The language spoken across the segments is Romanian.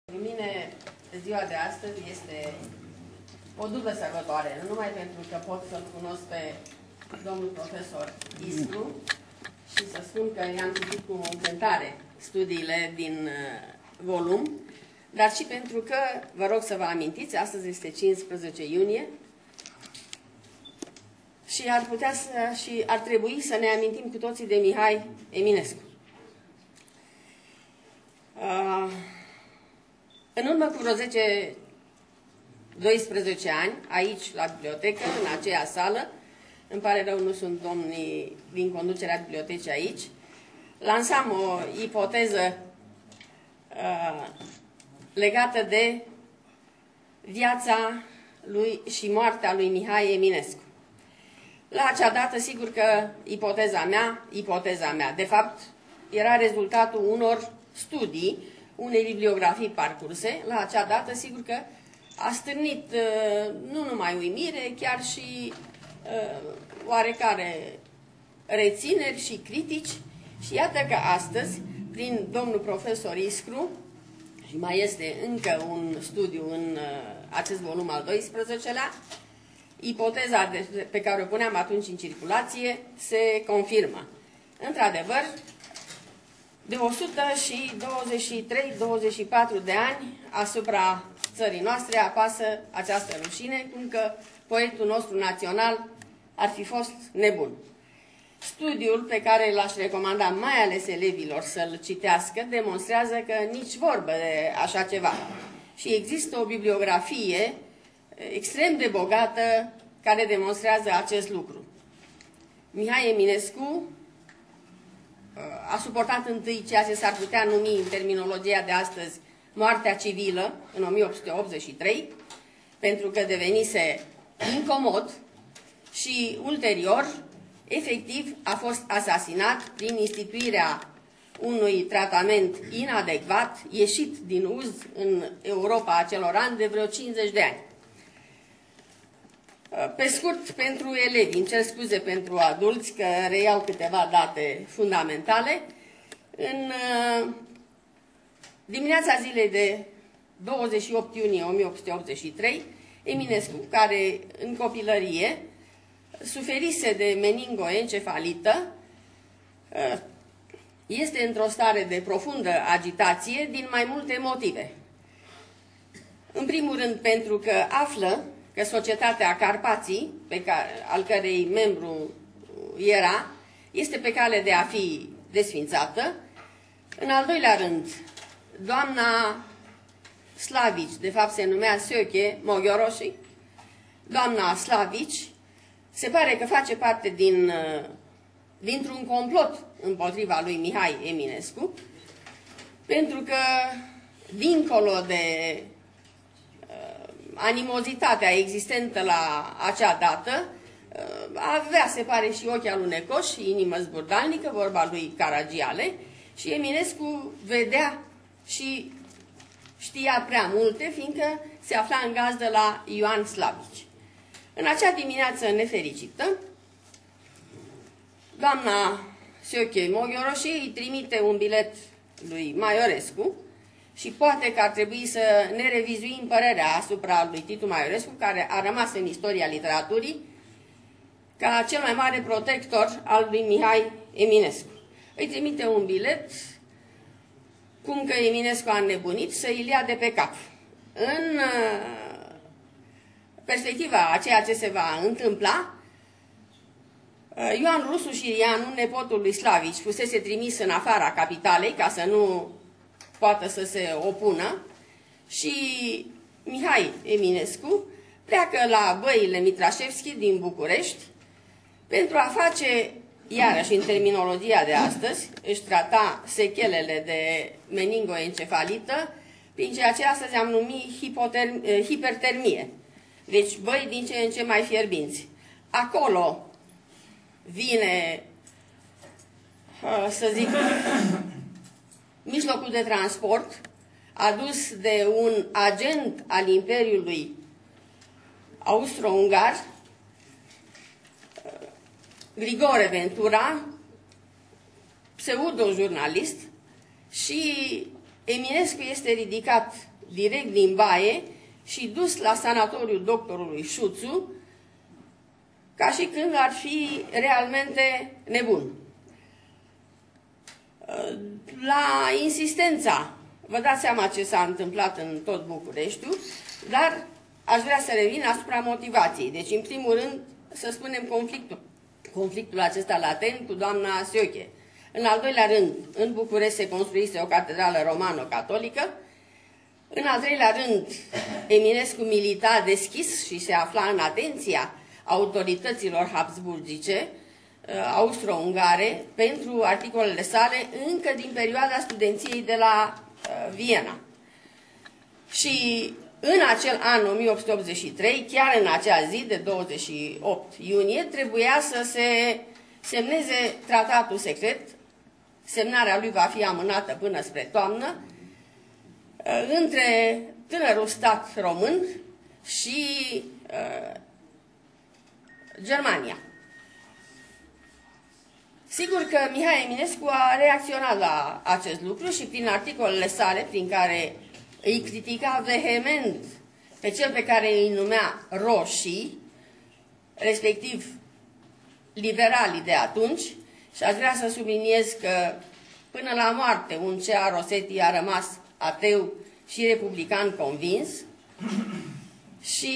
Pentru mine, ziua de astăzi este o dublă sărbătoare, nu numai pentru că pot să-l cunosc pe domnul profesor Iskru și să spun că i-am citit cu încântare studiile din volum, dar și pentru că, vă rog să vă amintiți, astăzi este 15 iunie și ar trebui să ne amintim cu toții de Mihai Eminescu. În urmă cu vreo 10-12 ani, aici, la bibliotecă, în aceea sală, îmi pare rău, nu sunt domnii din conducerea bibliotecii aici, lansam o ipoteză legată de viața lui și moartea lui Mihai Eminescu. La acea dată, sigur că ipoteza mea, de fapt, era rezultatul unor studii, unei bibliografii parcurse. La acea dată, sigur că a stârnit nu numai uimire, chiar și oarecare rețineri și critici. Și iată că astăzi, prin domnul profesor Iskru, și mai este încă un studiu în acest volum al 12-lea, ipoteza pe care o puneam atunci în circulație se confirmă. Într-adevăr, de 123-24 de ani asupra țării noastre apasă această rușine, cum că poetul nostru național ar fi fost nebun. Studiul pe care l-aș recomanda mai ales elevilor să-l citească demonstrează că nici vorbă de așa ceva. Și există o bibliografie extrem de bogată care demonstrează acest lucru. Mihai Eminescu a suportat întâi ceea ce s-ar putea numi în terminologia de astăzi moartea civilă în 1883, pentru că devenise incomod și ulterior, efectiv, a fost asasinat prin instituirea unui tratament inadecvat, ieșit din uz în Europa acelor ani de vreo 50 de ani. Pe scurt, pentru elevi, îmi cer scuze pentru adulți că reiau câteva date fundamentale. În dimineața zilei de 28 iunie 1883, Eminescu, care în copilărie suferise de meningoencefalită, este într-o stare de profundă agitație din mai multe motive. În primul rând pentru că află că Societatea Carpații, al cărei membru era, este pe cale de a fi desfințată. În al doilea rând, doamna Slavici, de fapt se numea Söke Moghioroshi, doamna Slavici, se pare că face parte dintr-un complot împotriva lui Mihai Eminescu, pentru că, dincolo de animozitatea existentă la acea dată, avea, se pare, și ochi alunecoși și inimă zburdalnică, vorba lui Caragiale, și Eminescu vedea și știa prea multe, fiindcă se afla în gazdă la Ioan Slavici. În acea dimineață nefericită, doamna Söke Moghioroshi îi trimite un bilet lui Maiorescu și poate că ar trebui să ne revizuim părerea asupra lui Titu Maiorescu, care a rămas în istoria literaturii ca cel mai mare protector al lui Mihai Eminescu. Îi trimite un bilet cum că Eminescu a înnebunit să îl ia de pe cap. În perspectiva a ceea ce se va întâmpla, Ioan Rusu Șirianu, nepotul lui Slavici, fusese trimis în afara capitalei ca să nu poată să se opună, și Mihai Eminescu pleacă la băile Mitrașevski din București pentru a face, iarăși în terminologia de astăzi, își trata sechelele de meningoencefalită prin ceea ce astăzi am numit hipertermie. Deci băi din ce în ce mai fierbinți. Acolo vine, să zic, mijlocul de transport adus de un agent al Imperiului Austro-Ungar, Grigore Ventura, pseudo-jurnalist, și Eminescu este ridicat direct din baie și dus la sanatoriul doctorului Șuțu, ca și când ar fi realmente nebun. La insistența, vă dați seama ce s-a întâmplat în tot Bucureștiul, dar aș vrea să revin asupra motivației. Deci, în primul rând, să spunem conflictul acesta latent cu doamna Sioche. În al doilea rând, în București se construise o catedrală romano-catolică. În al treilea rând, Eminescu milita deschis și se afla în atenția autorităților habsburgice, austro-ungare, pentru articolele sale încă din perioada studenției de la Viena. Și în acel an 1883, chiar în acea zi de 28 iunie, trebuia să se semneze tratatul secret. Semnarea lui va fi amânată până spre toamnă, între tânărul stat român și Germania. Sigur că Mihai Eminescu a reacționat la acest lucru și prin articolele sale, prin care îi critica vehement pe cel pe care îi numea roșii, respectiv liberalii de atunci, și aș vrea să subliniez că până la moarte un C.A. Rosetti a rămas ateu și republican convins și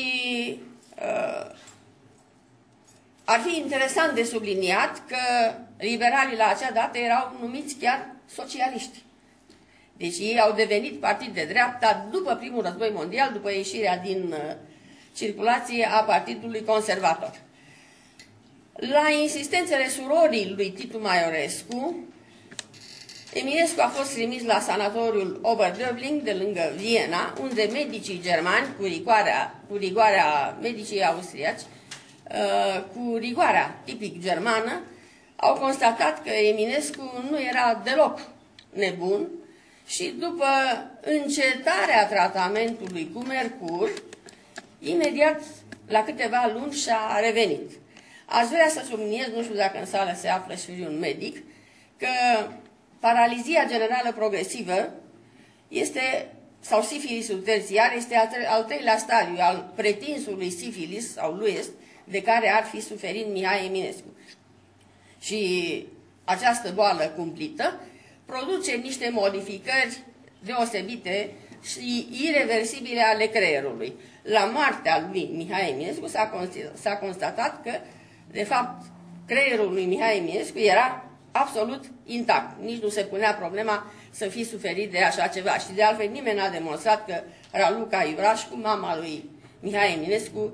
ar fi interesant de subliniat că liberalii la acea dată erau numiți chiar socialiști. Deci ei au devenit partid de dreapta după primul război mondial, după ieșirea din circulație a Partidului Conservator. La insistențele surorii lui Titu Maiorescu, Eminescu a fost trimis la sanatoriul Oberdöbling de lângă Viena, unde medicii germani, cu rigoarea medicii austriaci, cu rigoarea tipic germană, au constatat că Eminescu nu era deloc nebun și după încetarea tratamentului cu mercur, imediat, la câteva luni, și-a revenit. Aș vrea să subliniez, nu știu dacă în sală se află și un medic, că paralizia generală progresivă este, sau sifilisul terțiar, este al treilea stadiu al pretinsului sifilis, sau luest, de care ar fi suferit Mihai Eminescu. Și această boală cumplită produce niște modificări deosebite și ireversibile ale creierului. La moartea lui Mihai Eminescu s-a constatat că, de fapt, creierul lui Mihai Eminescu era absolut intact. Nici nu se punea problema să fi suferit de așa ceva. Și de altfel nimeni n-a demonstrat că Raluca Iurașcu, mama lui Mihai Eminescu,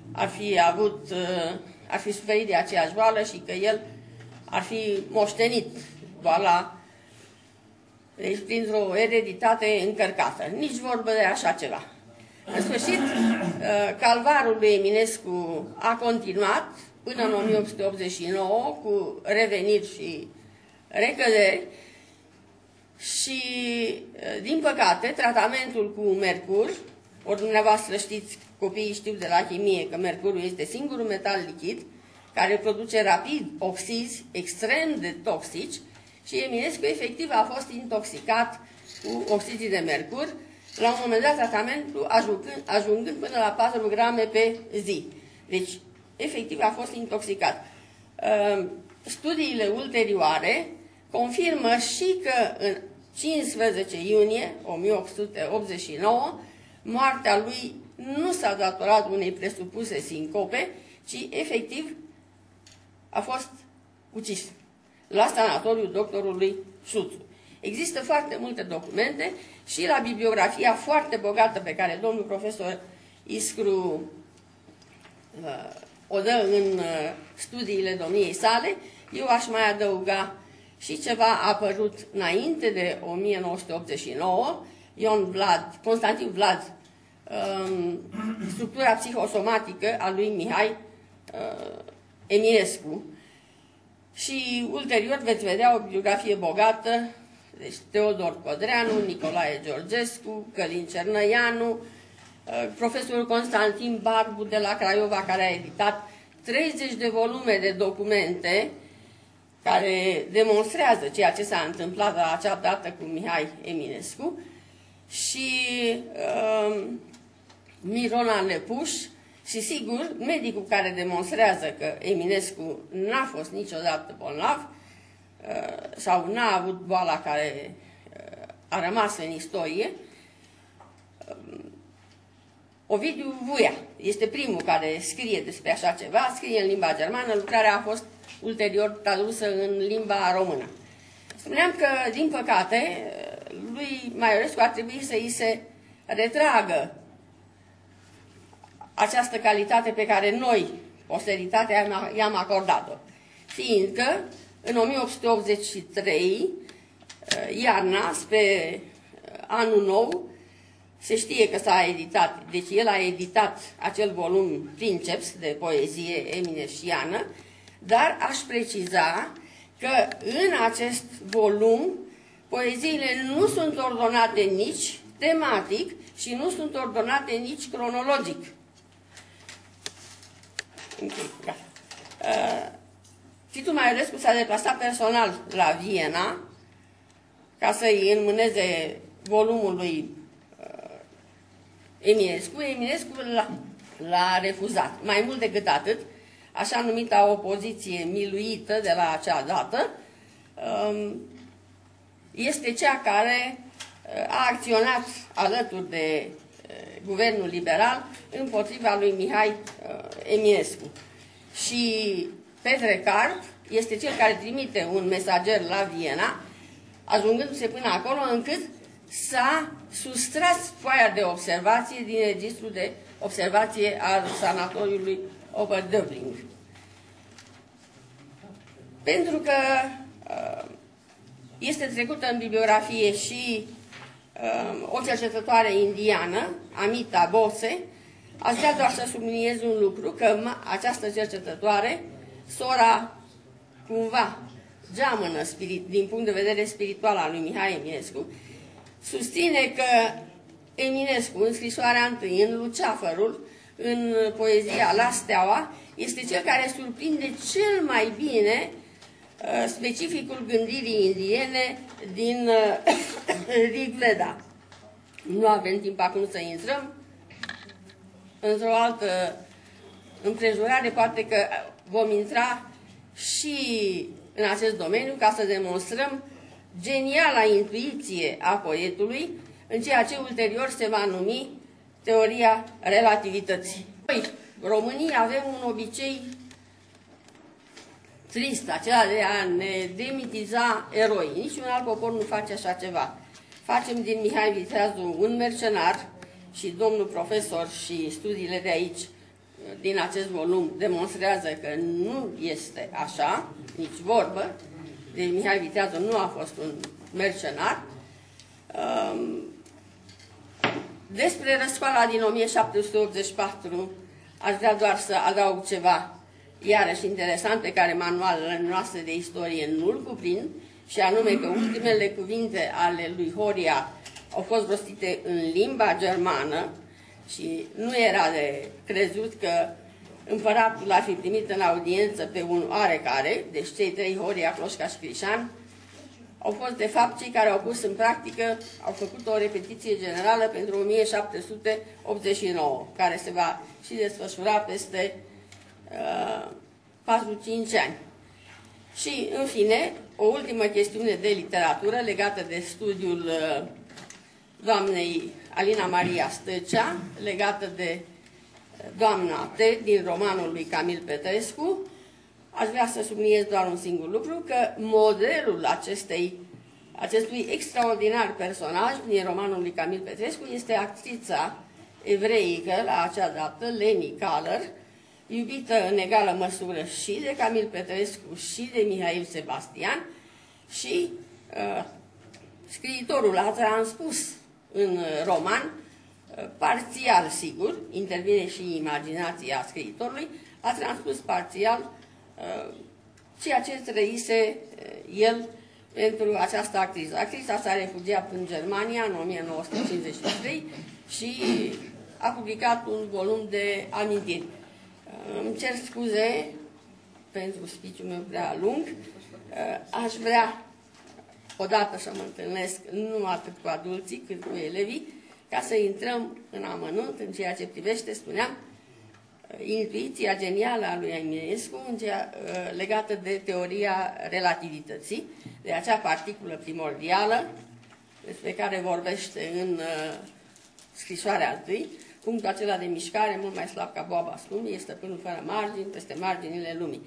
ar fi suferit de aceeași boală și că el ar fi moștenit boala, deci printr-o ereditate încărcată. Nici vorbă de așa ceva. În sfârșit, calvarul lui Eminescu a continuat până în 1889 cu reveniri și recăderi și, din păcate, tratamentul cu mercur, ori dumneavoastră știți, copiii știu de la chimie că mercurul este singurul metal lichid care produce rapid oxizi extrem de toxici și Eminescu efectiv a fost intoxicat cu oxizii de mercur, la un moment dat tratamentul ajungând până la 4 grame pe zi. Deci, efectiv a fost intoxicat. Studiile ulterioare confirmă și că în 15 iunie 1889 moartea lui nu s-a datorat unei presupuse sincope, ci efectiv a fost ucis la sanatoriul doctorului Șuțu. Există foarte multe documente și la bibliografia foarte bogată pe care domnul profesor Iscru o dă în studiile domniei sale, eu aș mai adăuga și ceva apărut înainte de 1989, Constantin Vlad, structura psihosomatică a lui Mihai Eminescu. Și ulterior veți vedea o bibliografie bogată, deci Teodor Codreanu, Nicolae Georgescu, Călin Cernăianu, profesorul Constantin Barbu de la Craiova, care a editat 30 de volume de documente care demonstrează ceea ce s-a întâmplat la acea dată cu Mihai Eminescu și Mirona Lepuș și, sigur, medicul care demonstrează că Eminescu n-a fost niciodată bolnav sau n-a avut boala care a rămas în istorie. Ovidiu Vuia este primul care scrie despre așa ceva, scrie în limba germană, lucrarea a fost ulterior tradusă în limba română. Spuneam că, din păcate, lui Maiorescu ar trebui să îi se retragă această calitate pe care noi, posteritatea, i-am acordat-o. Fiindcă, în 1883, iarna, spre anul nou, se știe că s-a editat, deci el a editat acel volum Princeps de poezie eminesciană, dar aș preciza că în acest volum poeziile nu sunt ordonate nici tematic și nu sunt ordonate nici cronologic. Titu Maiorescu s-a deplasat personal la Viena ca să-i înmâneze volumul lui Eminescu. Eminescu l-a refuzat. Mai mult decât atât, așa numita opoziție miluită de la acea dată este cea care a acționat alături de guvernul liberal împotriva lui Mihai Eminescu. Și Petre Carp este cel care trimite un mesager la Viena, ajungându-se până acolo încât s-a sustras foaia de observație din registrul de observație al sanatoriului Oberdöbling. Pentru că este trecută în bibliografie și o cercetătoare indiană, Amita Bose, aș vrea doar să subliniez un lucru, că această cercetătoare, sora cumva geamănă din punct de vedere spiritual al lui Mihai Eminescu, susține că Eminescu, în scrisoarea întâi, în Luceafărul, în poezia La Steaua, este cel care surprinde cel mai bine specificul gândirii indiene din Rigveda. Nu avem timp acum să intrăm într-o altă împrejurare, poate că vom intra și în acest domeniu ca să demonstrăm geniala intuiție a poetului în ceea ce ulterior se va numi teoria relativității. Noi, românii, avem un obicei trist, acela de a ne demitiza eroi. Niciun alt popor nu face așa ceva. Facem din Mihai Viteazu un mercenar și domnul profesor și studiile de aici, din acest volum, demonstrează că nu este așa, nici vorbă. De Mihai Viteazu nu a fost un mercenar. Despre răscoala din 1784 aș vrea doar să adaug ceva iarăși interesant pe care manualele noastre de istorie nu-l cuprind, și anume că ultimele cuvinte ale lui Horia au fost rostite în limba germană și nu era de crezut că împăratul l-ar fi primit în audiență pe un oarecare, deci cei trei, Horia, Cloșca și Crișan, au fost de fapt cei care au pus în practică, au făcut o repetiție generală pentru 1789, care se va și desfășura peste 4-5 ani. Și, în fine, o ultimă chestiune de literatură legată de studiul doamnei Alina Maria Stăcea, legată de Doamna T. din romanul lui Camil Petrescu. Aș vrea să subliniez doar un singur lucru, că modelul acestui extraordinar personaj din romanul lui Camil Petrescu este actrița evreică la acea dată, Leni Kaller, iubită în egală măsură și de Camil Petrescu și de Mihail Sebastian, și scriitorul a transpus în roman, parțial sigur, intervine și imaginația scriitorului, a transpus parțial ceea ce trăise el pentru această actriță. Actrița s-a refugiat în Germania în 1953 și a publicat un volum de amintiri. Îmi cer scuze pentru speech-ul meu prea lung. Aș vrea odată să mă întâlnesc nu atât cu adulții cât cu elevii, ca să intrăm în amănunt în ceea ce privește, spuneam, intuiția genială a lui Eminescu legată de teoria relativității, de acea particulă primordială despre care vorbește în scrisoarea întâi, punctul acela de mișcare, mult mai slab ca boaba lumii, este stăpânul fără margini, peste marginile lumii.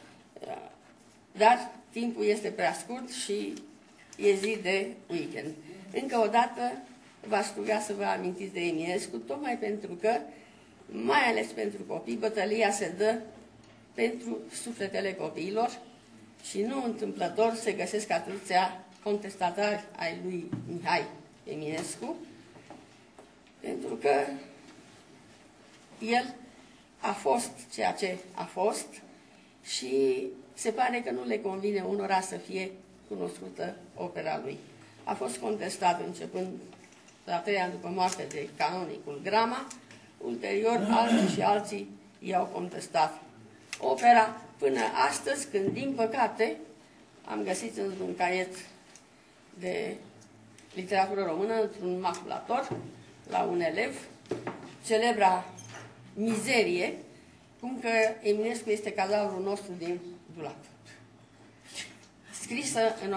Dar timpul este prea scurt și e zi de weekend. Încă o dată v-aș ruga să vă amintiți de Eminescu, tocmai pentru că, mai ales pentru copii, bătălia se dă pentru sufletele copiilor și nu întâmplător se găsesc atâția contestatari ai lui Mihai Eminescu, pentru că el a fost ceea ce a fost și se pare că nu le convine unora să fie cunoscută opera lui. A fost contestat începând la 3 ani după moarte de canonicul Grama, ulterior alții și alții i-au contestat opera, până astăzi, când, din păcate, am găsit într-un caiet de literatură română, într-un maculator, la un elev, celebra mizerie, cum că Eminescu este cadavrul nostru din dulap. Scrisă în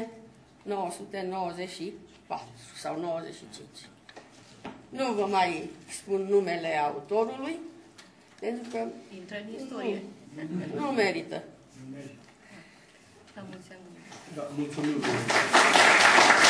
1994 sau 95. Nu vă mai spun numele autorului, pentru că intră în istorie. Nu merită. La mulți ani. Da, mulțumim.